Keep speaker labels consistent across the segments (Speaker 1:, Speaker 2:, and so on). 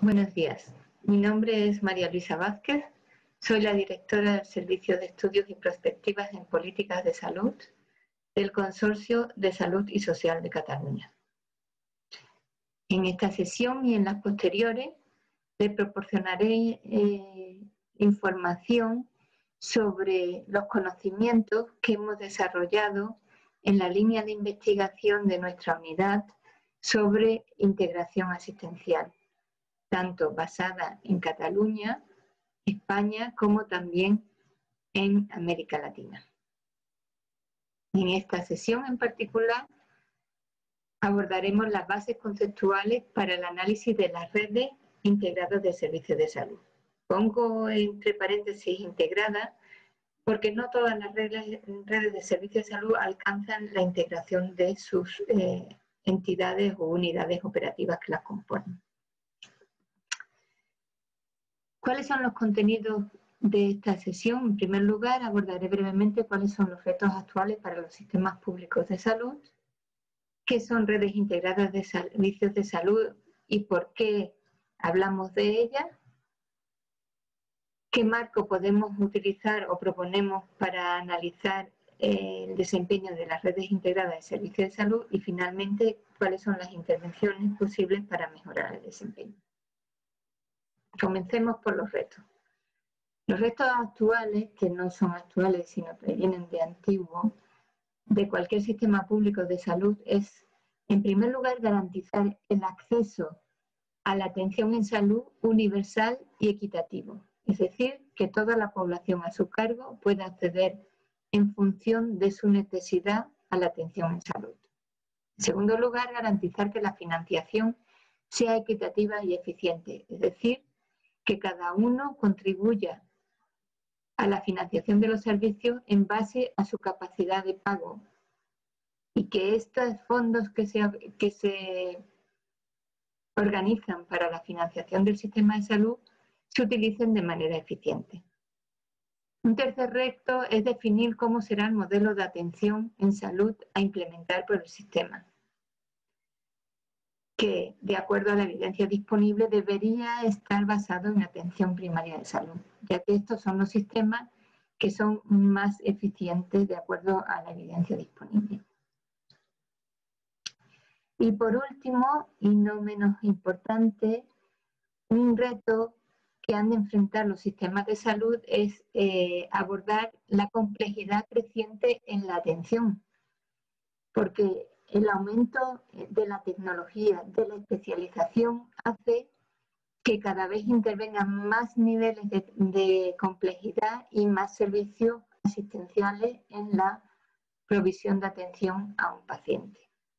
Speaker 1: Buenos días. Mi nombre es María Luisa Vázquez. Soy la directora del Servicio de Estudios y Prospectivas en Políticas de Salud del Consorcio de Salud y Social de Cataluña. En esta sesión y en las posteriores le proporcionaré información sobre los conocimientos que hemos desarrollado en la línea de investigación de nuestra unidad sobre integración asistencial, tanto basada en Cataluña, España, como también en América Latina. En esta sesión en particular abordaremos las bases conceptuales para el análisis de las redes integradas de servicios de salud. Pongo entre paréntesis integradas porque no todas las redes de servicios de salud alcanzan la integración de sus entidades o unidades operativas que las componen. ¿Cuáles son los contenidos de esta sesión? En primer lugar, abordaré brevemente cuáles son los retos actuales para los sistemas públicos de salud, qué son redes integradas de servicios de salud y por qué hablamos de ellas, qué marco podemos utilizar o proponemos para analizar el desempeño de las redes integradas de servicios de salud y, finalmente, cuáles son las intervenciones posibles para mejorar el desempeño. Comencemos por los retos. Los retos actuales, que no son actuales sino que vienen de antiguo, de cualquier sistema público de salud es, en primer lugar, garantizar el acceso a la atención en salud universal y equitativo, es decir, que toda la población a su cargo pueda acceder en función de su necesidad a la atención en salud. En segundo lugar, garantizar que la financiación sea equitativa y eficiente, es decir, que cada uno contribuya a la financiación de los servicios en base a su capacidad de pago y que estos fondos que se organizan para la financiación del sistema de salud se utilicen de manera eficiente. Un tercer reto es definir cómo será el modelo de atención en salud a implementar por el sistema, que, de acuerdo a la evidencia disponible, debería estar basado en atención primaria de salud, ya que estos son los sistemas que son más eficientes de acuerdo a la evidencia disponible. Y por último, y no menos importante, un reto que han de enfrentar los sistemas de salud es abordar la complejidad creciente en la atención, porque el aumento de la tecnología, de la especialización, hace que cada vez intervengan más niveles de complejidad y más servicios asistenciales en la provisión de atención a un paciente.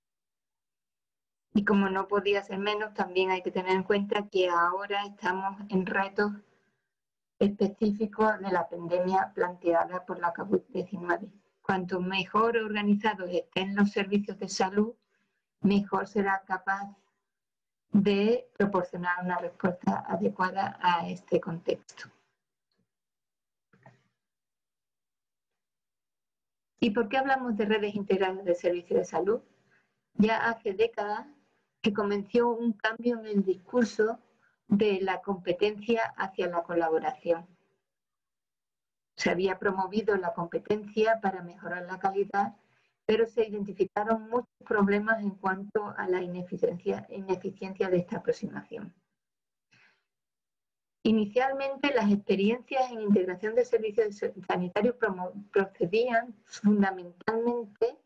Speaker 1: Y como no podía ser menos, también hay que tener en cuenta que ahora estamos en retos específicos de la pandemia planteada por la COVID-19. Cuanto mejor organizados estén los servicios de salud, mejor será capaz de proporcionar una respuesta adecuada a este contexto. ¿Y por qué hablamos de redes integradas de servicios de salud? Ya hace décadas que comenzó un cambio en el discurso de la competencia hacia la colaboración. Se había promovido la competencia para mejorar la calidad, pero se identificaron muchos problemas en cuanto a la ineficiencia de esta aproximación. Inicialmente, las experiencias en integración de servicios sanitarios procedían fundamentalmente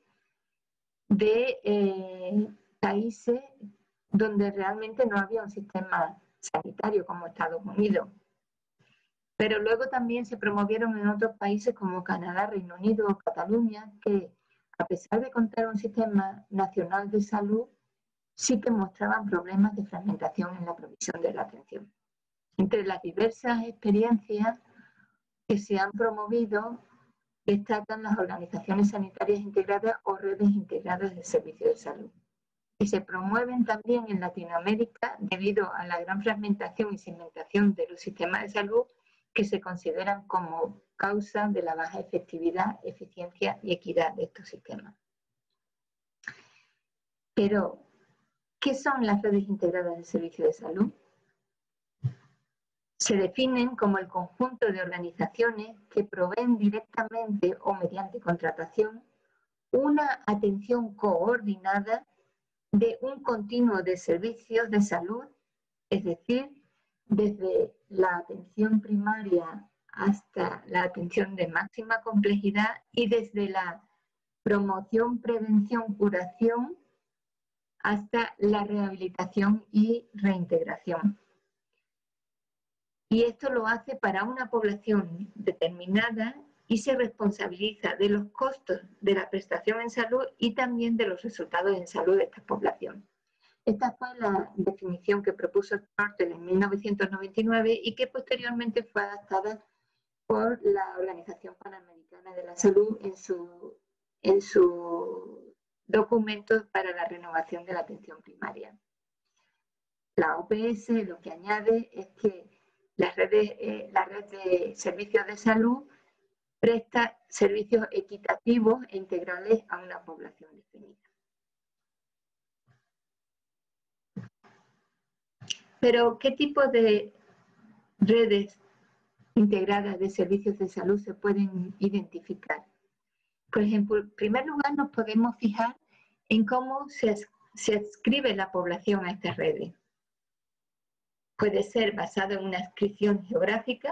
Speaker 1: de países donde realmente no había un sistema sanitario como Estados Unidos. Pero luego también se promovieron en otros países como Canadá, Reino Unido o Cataluña, que a pesar de contar un sistema nacional de salud, sí que mostraban problemas de fragmentación en la provisión de la atención. Entre las diversas experiencias que se han promovido, destacan las organizaciones sanitarias integradas o redes integradas de servicios de salud, que se promueven también en Latinoamérica debido a la gran fragmentación y segmentación de los sistemas de salud que se consideran como causa de la baja efectividad, eficiencia y equidad de estos sistemas. Pero, ¿qué son las redes integradas de servicios de salud? Se definen como el conjunto de organizaciones que proveen directamente o mediante contratación una atención coordinada de un continuo de servicios de salud, es decir, desde la atención primaria hasta la atención de máxima complejidad y desde la promoción, prevención, curación hasta la rehabilitación y reintegración. Y esto lo hace para una población determinada y se responsabiliza de los costos de la prestación en salud y también de los resultados en salud de esta población. Esta fue la definición que propuso Churchill en 1999 y que posteriormente fue adaptada por la Organización Panamericana de la Salud en su documento para la renovación de la atención primaria. La OPS lo que añade es que la red de servicios de salud presta servicios equitativos e integrales a una población definida. Pero, ¿qué tipo de redes integradas de servicios de salud se pueden identificar? Por ejemplo, en primer lugar nos podemos fijar en cómo se adscribe la población a estas redes. Puede ser basado en una adscripción geográfica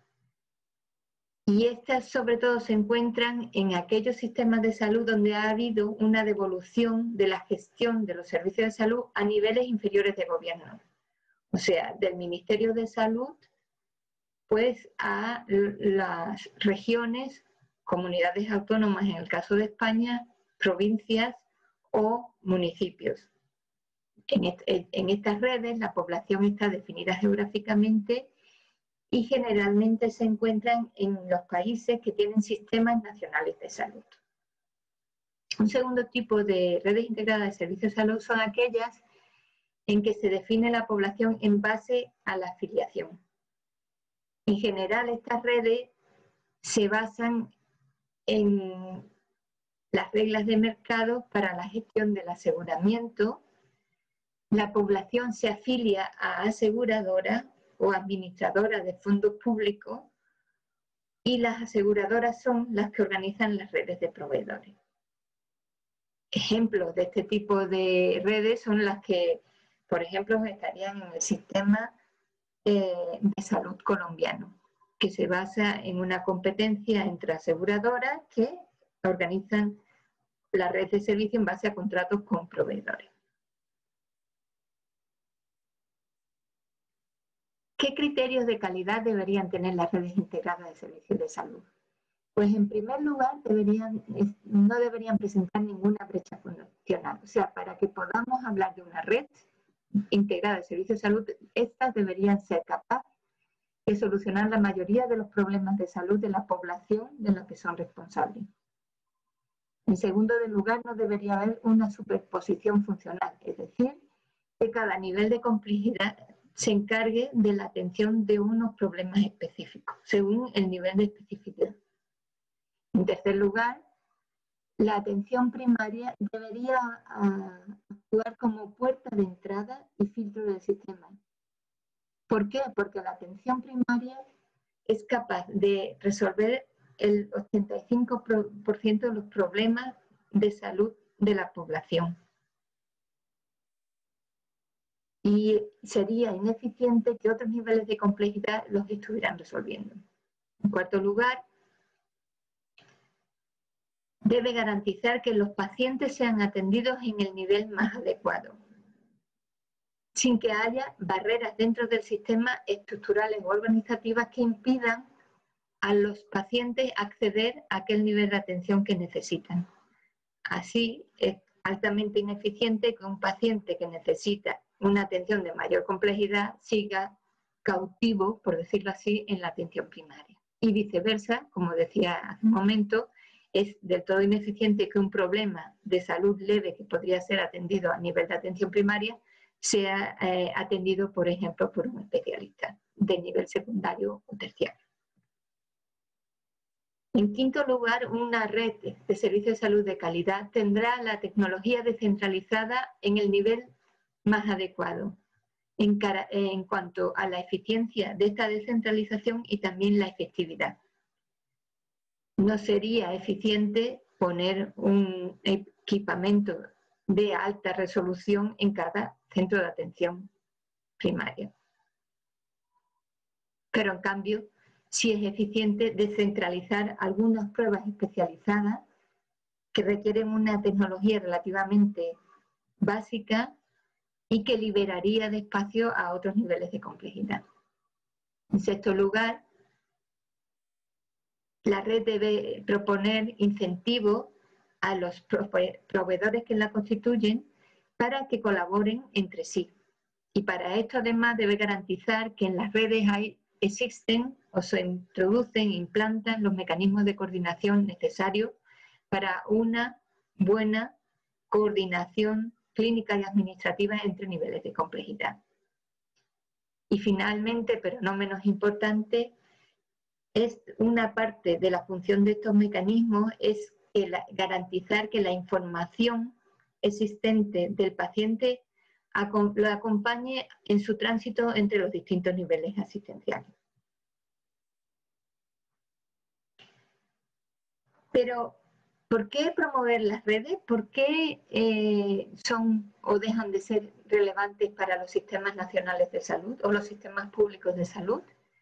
Speaker 1: y estas sobre todo se encuentran en aquellos sistemas de salud donde ha habido una devolución de la gestión de los servicios de salud a niveles inferiores de gobierno. O sea, del Ministerio de Salud pues a las regiones, comunidades autónomas en el caso de España, provincias o municipios. En estas redes la población está definida geográficamente y generalmente se encuentran en los países que tienen sistemas nacionales de salud. Un segundo tipo de redes integradas de servicios de salud son aquellas en que se define la población en base a la afiliación. En general, estas redes se basan en las reglas de mercado para la gestión del aseguramiento. La población se afilia a aseguradoras o administradoras de fondos públicos y las aseguradoras son las que organizan las redes de proveedores. Ejemplos de este tipo de redes son las que, por ejemplo, estarían en el sistema de salud colombiano, que se basa en una competencia entre aseguradoras que organizan la red de servicio en base a contratos con proveedores. ¿Qué criterios de calidad deberían tener las redes integradas de servicios de salud? Pues en primer lugar no deberían presentar ninguna brecha funcional. O sea, para que podamos hablar de una red integrada de servicios de salud, estas deberían ser capaces de solucionar la mayoría de los problemas de salud de la población de la que son responsables. En segundo lugar, no debería haber una superposición funcional, es decir, que cada nivel de complejidad se encargue de la atención de unos problemas específicos, según el nivel de especificidad. En tercer lugar, la atención primaria debería actuar como puerta de entrada y filtro del sistema. ¿Por qué? Porque la atención primaria es capaz de resolver el 85% de los problemas de salud de la población. Y sería ineficiente que otros niveles de complejidad los estuvieran resolviendo. En cuarto lugar, debe garantizar que los pacientes sean atendidos en el nivel más adecuado, sin que haya barreras dentro del sistema estructurales o organizativas que impidan a los pacientes acceder a aquel nivel de atención que necesitan. Así, es altamente ineficiente que un paciente que necesita una atención de mayor complejidad siga cautivo, por decirlo así, en la atención primaria. Y viceversa, como decía hace un momento, es del todo ineficiente que un problema de salud leve que podría ser atendido a nivel de atención primaria sea atendido, por ejemplo, por un especialista de nivel secundario o terciario. En quinto lugar, una red de servicios de salud de calidad tendrá la tecnología descentralizada en el nivel más adecuado. en cuanto a la eficiencia de esta descentralización y también la efectividad. No sería eficiente poner un equipamiento de alta resolución en cada centro de atención primaria. Pero en cambio, sí es eficiente descentralizar algunas pruebas especializadas que requieren una tecnología relativamente básica y que liberaría de espacio a otros niveles de complejidad. En sexto lugar, la red debe proponer incentivos a los proveedores que la constituyen para que colaboren entre sí. Y para esto además debe garantizar que en las redes existen o se introducen, implantan los mecanismos de coordinación necesarios para una buena coordinación clínica y administrativa entre niveles de complejidad. Y finalmente, pero no menos importante, es una parte de la función de estos mecanismos es garantizar que la información existente del paciente lo acompañe en su tránsito entre los distintos niveles asistenciales. Pero, ¿por qué promover las redes? ¿Por qué son o dejan de ser relevantes para los sistemas nacionales de salud o los sistemas públicos de salud?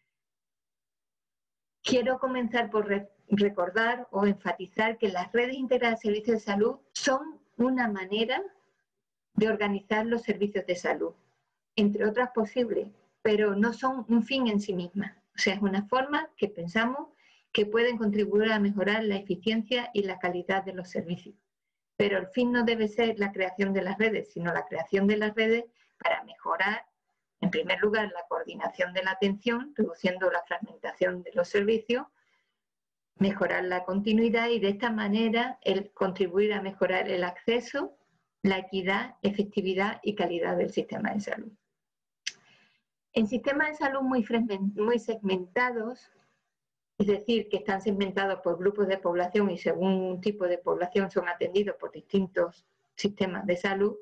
Speaker 1: Quiero comenzar por recordar o enfatizar que las redes integradas de servicios de salud son una manera de organizar los servicios de salud, entre otras posibles, pero no son un fin en sí mismas. O sea, es una forma que pensamos que pueden contribuir a mejorar la eficiencia y la calidad de los servicios. Pero el fin no debe ser la creación de las redes, sino la creación de las redes para mejorar, en primer lugar, la coordinación de la atención, reduciendo la fragmentación de los servicios, mejorar la continuidad y de esta manera contribuir a mejorar el acceso, la equidad, efectividad y calidad del sistema de salud. En sistemas de salud muy segmentados, es decir, que están segmentados por grupos de población y según un tipo de población son atendidos por distintos sistemas de salud,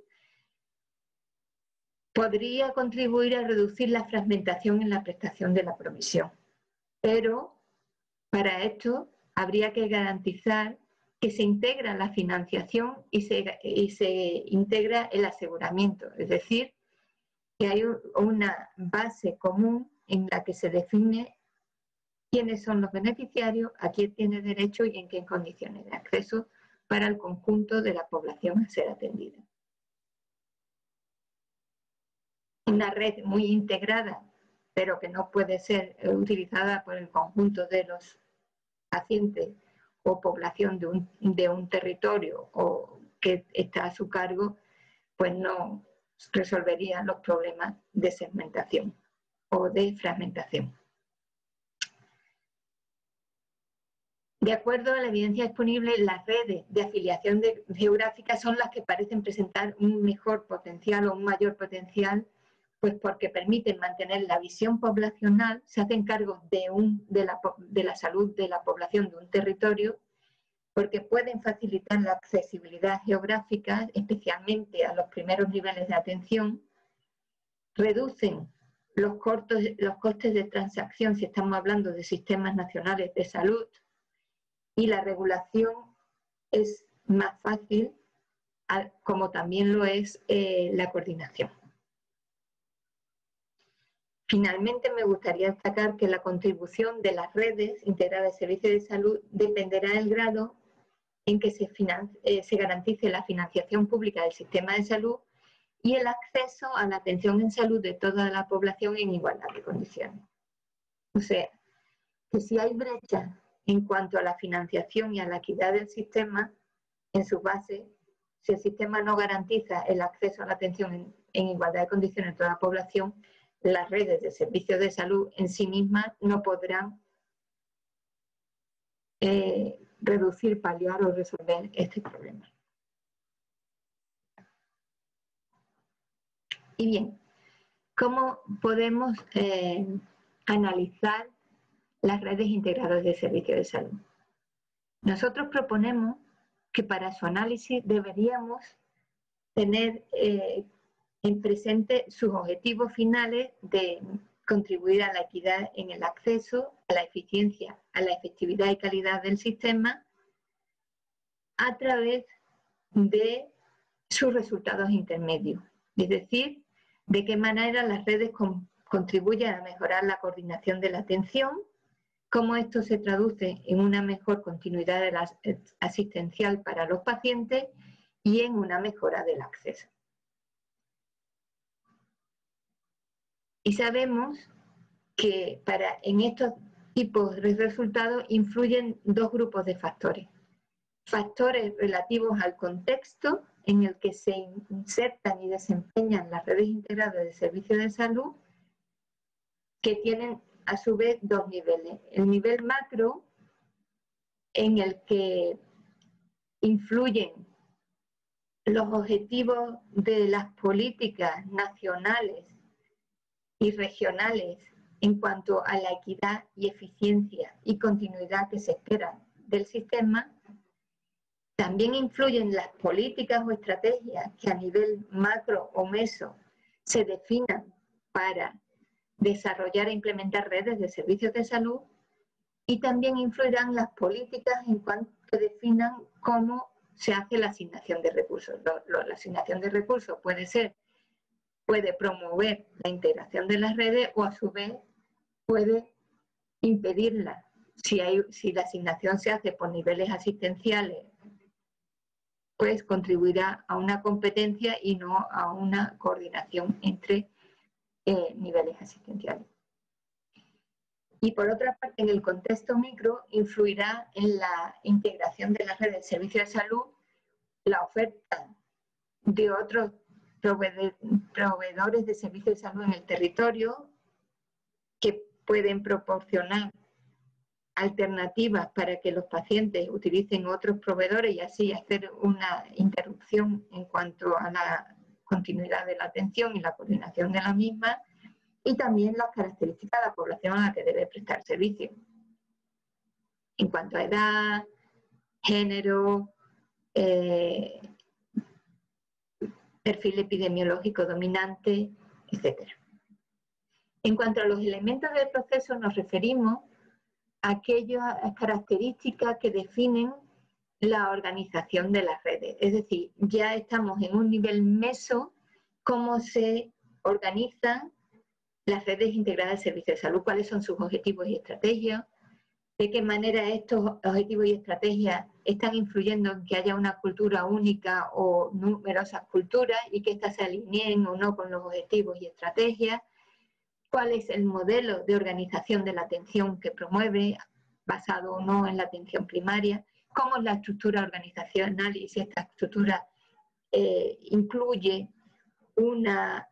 Speaker 1: podría contribuir a reducir la fragmentación en la prestación de la provisión. Pero para esto habría que garantizar que se integra la financiación y se integra el aseguramiento, es decir, que hay una base común en la que se define quiénes son los beneficiarios, a quién tiene derecho y en qué condiciones de acceso para el conjunto de la población a ser atendida. Una red muy integrada, pero que no puede ser utilizada por el conjunto de los pacientes o población de un territorio o que está a su cargo, pues no resolvería los problemas de segmentación o de fragmentación. De acuerdo a la evidencia disponible, las redes de afiliación geográfica son las que parecen presentar un mejor potencial o un mayor potencial, pues porque permiten mantener la visión poblacional, se hacen cargo de la salud de la población de un territorio, porque pueden facilitar la accesibilidad geográfica, especialmente a los primeros niveles de atención, reducen los costes de transacción si estamos hablando de sistemas nacionales de salud, y la regulación es más fácil, como también lo es la coordinación. Finalmente, me gustaría destacar que la contribución de las redes integradas de servicios de salud dependerá del grado en que se garantice la financiación pública del sistema de salud y el acceso a la atención en salud de toda la población en igualdad de condiciones. O sea, que si hay brechas en cuanto a la financiación y a la equidad del sistema, en su base, si el sistema no garantiza el acceso a la atención en igualdad de condiciones de toda la población, las redes de servicios de salud en sí mismas no podrán reducir, paliar o resolver este problema. Y bien, ¿cómo podemos analizar las redes integradas de servicios de salud? Nosotros proponemos que para su análisis deberíamos tener en presente sus objetivos finales de contribuir a la equidad en el acceso, a la eficiencia, a la efectividad y calidad del sistema a través de sus resultados intermedios. Es decir, de qué manera las redes contribuyen a mejorar la coordinación de la atención, cómo esto se traduce en una mejor continuidad asistencial para los pacientes y en una mejora del acceso. Y sabemos que en estos tipos de resultados influyen dos grupos de factores. Factores relativos al contexto en el que se insertan y desempeñan las redes integradas de servicios de salud, que tienen a su vez dos niveles. El nivel macro, en el que influyen los objetivos de las políticas nacionales y regionales en cuanto a la equidad y eficiencia y continuidad que se espera del sistema. También influyen las políticas o estrategias que a nivel macro o meso se definan para desarrollar e implementar redes de servicios de salud, y también influirán las políticas en cuanto definan cómo se hace la asignación de recursos. La asignación de recursos puede promover la integración de las redes o a su vez puede impedirla. Si la asignación se hace por niveles asistenciales, pues contribuirá a una competencia y no a una coordinación entre niveles asistenciales. Y por otra parte, en el contexto micro, influirá en la integración de las redes de servicios de salud la oferta de otros proveedores de servicios de salud en el territorio, que pueden proporcionar alternativas para que los pacientes utilicen otros proveedores y así hacer una interrupción en cuanto a la continuidad de la atención y la coordinación de la misma, y también las características de la población a la que debe prestar servicio, en cuanto a edad, género, perfil epidemiológico dominante, etc. En cuanto a los elementos del proceso, nos referimos a aquellas características que definen la organización de las redes. Es decir, ya estamos en un nivel meso, cómo se organizan las redes integradas de servicios de salud, cuáles son sus objetivos y estrategias, de qué manera estos objetivos y estrategias están influyendo en que haya una cultura única o numerosas culturas y que éstas se alineen o no con los objetivos y estrategias, cuál es el modelo de organización de la atención que promueve, basado o no en la atención primaria, cómo es la estructura organizacional y si esta estructura incluye una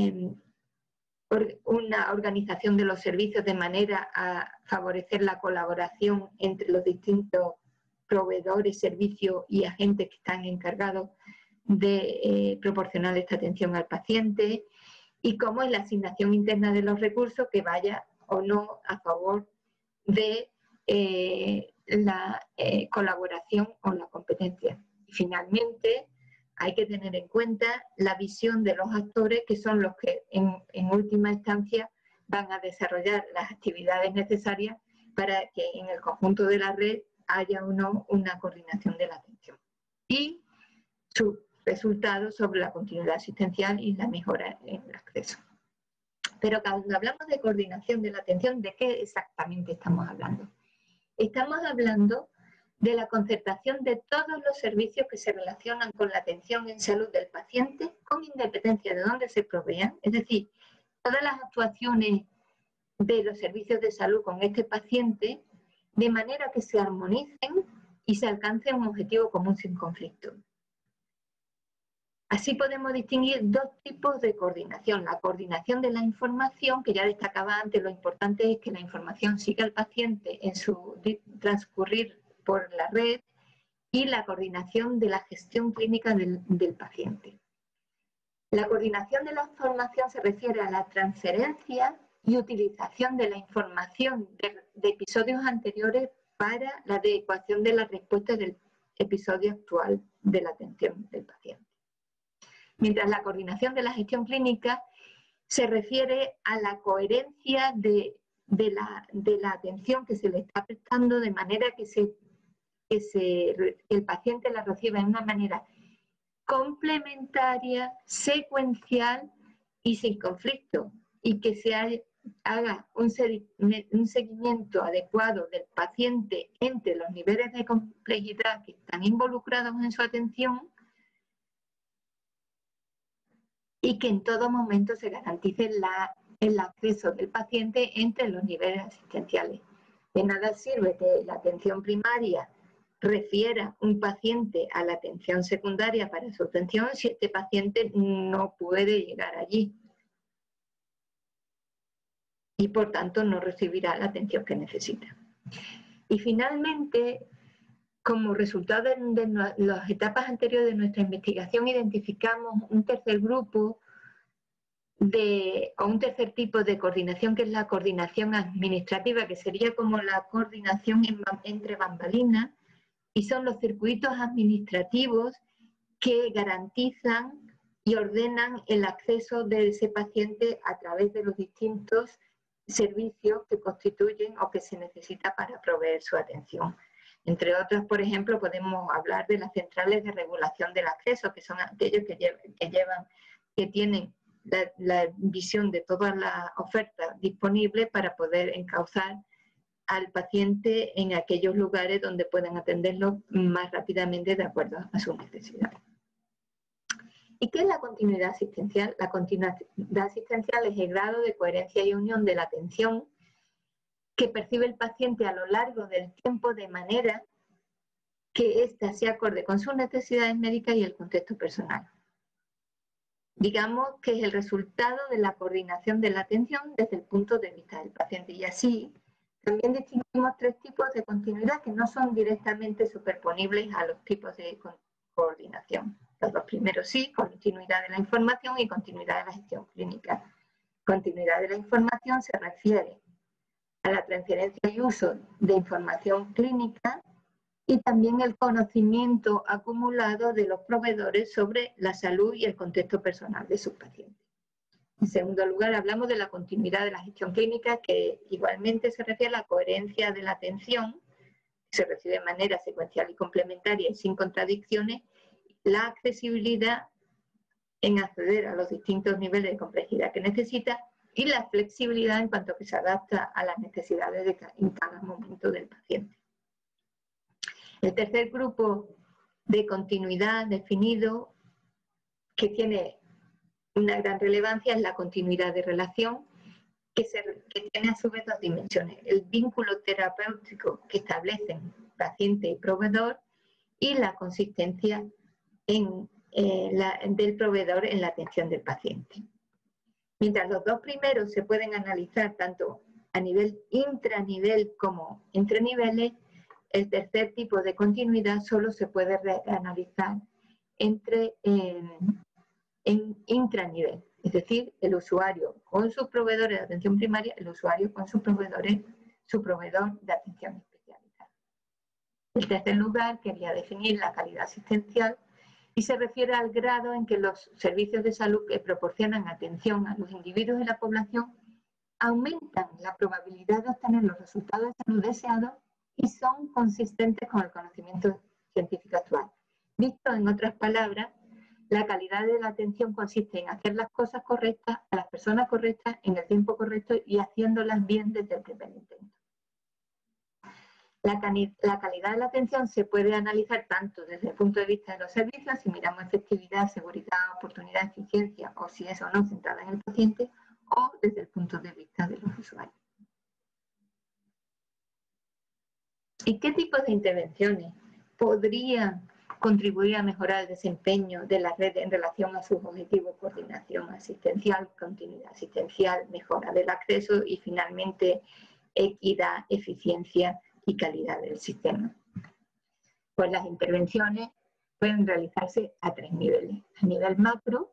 Speaker 1: organización de los servicios de manera a favorecer la colaboración entre los distintos proveedores, servicios y agentes que están encargados de proporcionar esta atención al paciente, y cómo es la asignación interna de los recursos que vaya o no a favor de la colaboración o la competencia. Y finalmente, hay que tener en cuenta la visión de los actores, que son los que en última instancia van a desarrollar las actividades necesarias para que en el conjunto de la red haya o no una coordinación de la atención. Y sus resultados sobre la continuidad asistencial y la mejora en el acceso. Pero cuando hablamos de coordinación de la atención, ¿de qué exactamente estamos hablando? Estamos hablando de la concertación de todos los servicios que se relacionan con la atención en salud del paciente, con independencia de dónde se provean, es decir, todas las actuaciones de los servicios de salud con este paciente, de manera que se armonicen y se alcance un objetivo común sin conflicto. Así podemos distinguir dos tipos de coordinación. La coordinación de la información, que ya destacaba antes, lo importante es que la información siga al paciente en su transcurrir por la red, y la coordinación de la gestión clínica del paciente. La coordinación de la información se refiere a la transferencia y utilización de la información de episodios anteriores para la adecuación de la respuesta del episodio actual de la atención del paciente. Mientras la coordinación de la gestión clínica se refiere a la coherencia de la atención que se le está prestando, de manera que el paciente la reciba de una manera complementaria, secuencial y sin conflicto, y que se haga un seguimiento adecuado del paciente entre los niveles de complejidad que están involucrados en su atención, y que en todo momento se garantice el acceso del paciente entre los niveles asistenciales. De nada sirve que la atención primaria refiera un paciente a la atención secundaria para su atención si este paciente no puede llegar allí y por tanto no recibirá la atención que necesita. Y finalmente, como resultado de las etapas anteriores de nuestra investigación, identificamos un tercer grupo o un tercer tipo de coordinación, que es la coordinación administrativa, que sería como la coordinación entre bambalinas, y son los circuitos administrativos que garantizan y ordenan el acceso de ese paciente a través de los distintos servicios que constituyen o que se necesita para proveer su atención. Entre otras, por ejemplo, podemos hablar de las centrales de regulación del acceso, que son aquellos que tienen la visión de todas las ofertas disponibles para poder encauzar al paciente en aquellos lugares donde puedan atenderlo más rápidamente de acuerdo a sus necesidades. ¿Y qué es la continuidad asistencial? La continuidad asistencial es el grado de coherencia y unión de la atención que percibe el paciente a lo largo del tiempo, de manera que ésta se acorde con sus necesidades médicas y el contexto personal. Digamos que es el resultado de la coordinación de la atención desde el punto de vista del paciente. Y así también distinguimos tres tipos de continuidad que no son directamente superponibles a los tipos de coordinación. Los dos primeros sí: continuidad de la información y continuidad de la gestión clínica. Continuidad de la información se refiere a la transferencia y uso de información clínica y también el conocimiento acumulado de los proveedores sobre la salud y el contexto personal de sus pacientes. En segundo lugar, hablamos de la continuidad de la gestión clínica, que igualmente se refiere a la coherencia de la atención, que se recibe de manera secuencial y complementaria y sin contradicciones, la accesibilidad en acceder a los distintos niveles de complejidad que necesita y la flexibilidad en cuanto que se adapta a las necesidades en cada momento del paciente. El tercer grupo de continuidad definido, que tiene una gran relevancia, es la continuidad de relación, que tiene a su vez dos dimensiones: el vínculo terapéutico que establecen paciente y proveedor y la consistencia del proveedor en la atención del paciente. Mientras los dos primeros se pueden analizar tanto a nivel intranivel como entre niveles, el tercer tipo de continuidad solo se puede analizar en intranivel, es decir, el usuario con sus proveedores de atención primaria, el usuario con su proveedor de atención especializada. En tercer lugar, quería definir la calidad asistencial, y se refiere al grado en que los servicios de salud que proporcionan atención a los individuos de la población aumentan la probabilidad de obtener los resultados de salud deseados y son consistentes con el conocimiento científico actual. Visto en otras palabras, la calidad de la atención consiste en hacer las cosas correctas a las personas correctas en el tiempo correcto y haciéndolas bien desde el primer intento. La calidad de la atención se puede analizar tanto desde el punto de vista de los servicios, si miramos efectividad, seguridad, oportunidad, eficiencia, o si es o no centrada en el paciente, o desde el punto de vista de los usuarios. ¿Y qué tipos de intervenciones podrían contribuir a mejorar el desempeño de la red en relación a sus objetivos? Coordinación asistencial, continuidad asistencial, mejora del acceso y finalmente equidad, eficiencia y calidad del sistema. Pues las intervenciones pueden realizarse a tres niveles. A nivel macro,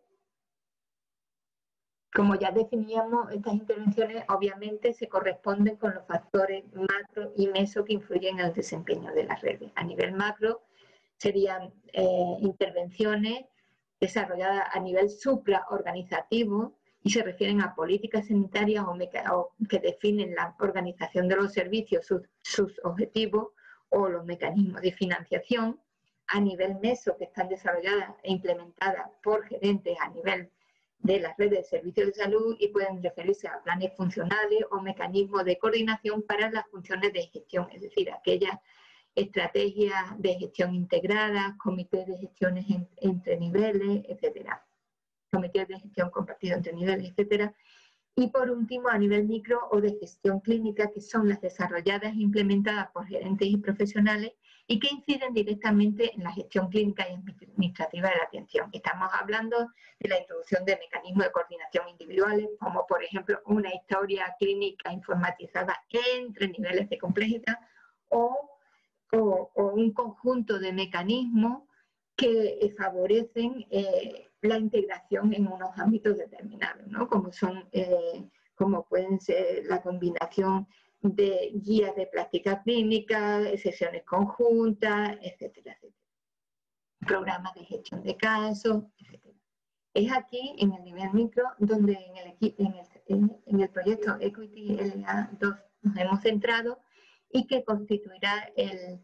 Speaker 1: como ya definíamos, estas intervenciones obviamente se corresponden con los factores macro y meso que influyen en el desempeño de las redes. A nivel macro serían intervenciones desarrolladas a nivel supraorganizativo y se refieren a políticas sanitarias o que definen la organización de los servicios, sus objetivos o los mecanismos de financiación. A nivel meso, que están desarrolladas e implementadas por gerentes a nivel de las redes de servicios de salud y pueden referirse a planes funcionales o mecanismos de coordinación para las funciones de gestión, es decir, aquellas estrategias de gestión integradas, comités de gestiones entre niveles, etcétera, comités de gestión compartido entre niveles, etcétera. Y por último, a nivel micro o de gestión clínica, que son las desarrolladas e implementadas por gerentes y profesionales y que inciden directamente en la gestión clínica y administrativa de la atención. Estamos hablando de la introducción de mecanismos de coordinación individuales, como por ejemplo una historia clínica informatizada entre niveles de complejidad o un conjunto de mecanismos que favorecen la integración en unos ámbitos determinados, ¿no? Como pueden ser la combinación de guías de práctica clínica, sesiones conjuntas, etcétera, etcétera. Programas de gestión de casos, etcétera. Es aquí, en el nivel micro, donde en el proyecto Equity LA2 nos hemos centrado y que constituirá el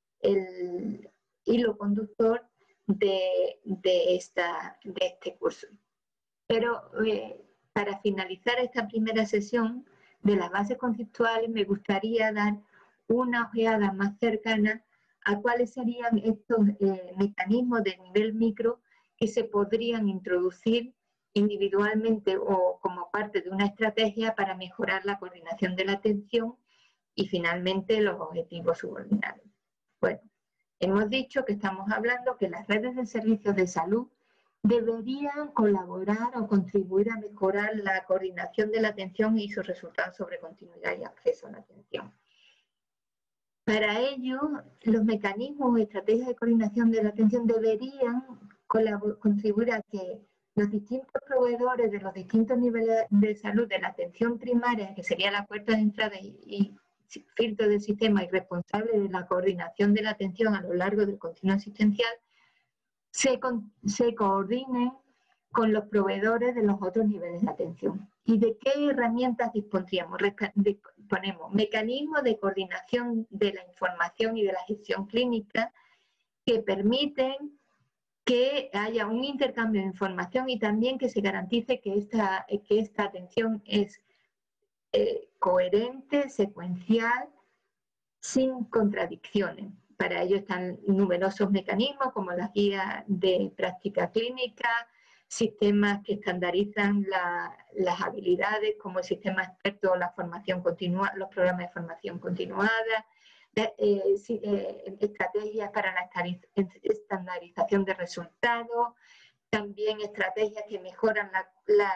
Speaker 1: hilo conductor de este curso. Pero para finalizar esta primera sesión de las bases conceptuales, me gustaría dar una ojeada más cercana a cuáles serían estos mecanismos de nivel micro que se podrían introducir individualmente o como parte de una estrategia para mejorar la coordinación de la atención y finalmente los objetivos subordinados. Bueno, hemos dicho que estamos hablando que las redes de servicios de salud deberían colaborar o contribuir a mejorar la coordinación de la atención y sus resultados sobre continuidad y acceso a la atención. Para ello, los mecanismos o estrategias de coordinación de la atención deberían contribuir a que los distintos proveedores de los distintos niveles de salud de la atención primaria, que sería la puerta de entrada y filtro del sistema y responsable de la coordinación de la atención a lo largo del continuo asistencial, se coordinen con los proveedores de los otros niveles de atención. ¿Y de qué herramientas dispondríamos? Disponemos mecanismos de coordinación de la información y de la gestión clínica que permiten que haya un intercambio de información y también que se garantice que esta atención es coherente, secuencial, sin contradicciones. Para ello están numerosos mecanismos como las guías de práctica clínica, sistemas que estandarizan las habilidades como el sistema experto o la formación continua, los programas de formación continuada, estrategias para la estandarización de resultados, también estrategias que mejoran la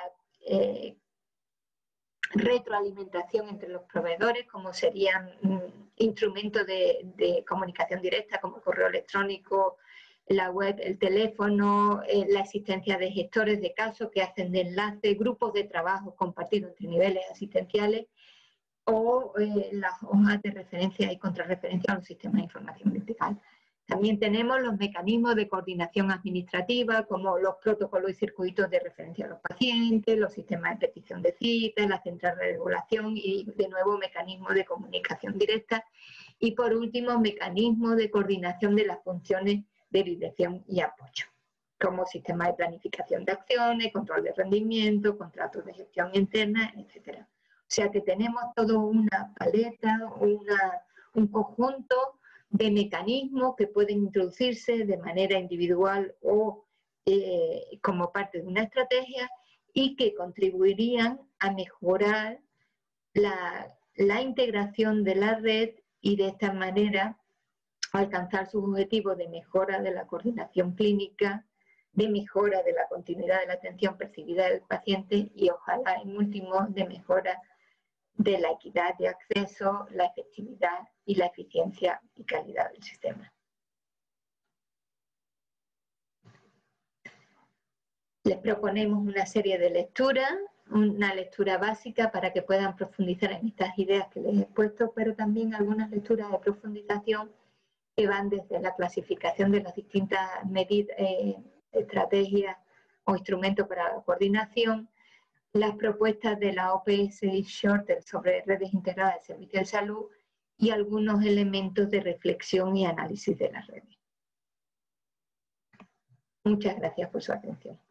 Speaker 1: retroalimentación entre los proveedores, como serían instrumentos de comunicación directa como el correo electrónico, la web, el teléfono, la existencia de gestores de casos que hacen de enlace, grupos de trabajo compartidos entre niveles asistenciales o las hojas de referencia y contrarreferencia a los sistemas de información vertical. También tenemos los mecanismos de coordinación administrativa, como los protocolos y circuitos de referencia a los pacientes, los sistemas de petición de citas, la central de regulación y, de nuevo, mecanismos de comunicación directa. Y, por último, mecanismos de coordinación de las funciones de dirección y apoyo, como sistemas de planificación de acciones, control de rendimiento, contratos de gestión interna, etc. O sea que tenemos toda una paleta, un conjunto de mecanismos que pueden introducirse de manera individual o como parte de una estrategia y que contribuirían a mejorar la integración de la red y de esta manera alcanzar sus objetivos de mejora de la coordinación clínica, de mejora de la continuidad de la atención percibida del paciente y ojalá en último de mejora de la equidad de acceso, la efectividad y la eficiencia y calidad del sistema. Les proponemos una serie de lecturas, una lectura básica para que puedan profundizar en estas ideas que les he expuesto, pero también algunas lecturas de profundización que van desde la clasificación de las distintas medidas, estrategias o instrumentos para la coordinación, las propuestas de la OPS y Shorter sobre redes integradas de servicios de salud y algunos elementos de reflexión y análisis de las redes. Muchas gracias por su atención.